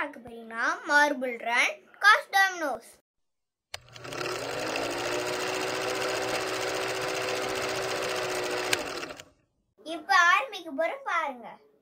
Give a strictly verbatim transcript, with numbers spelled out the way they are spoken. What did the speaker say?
பார்க்க போறீங்கன்னா marble run cost Domino's. இப்ப ஆரம்பிக்க போறோம் பாருங்க.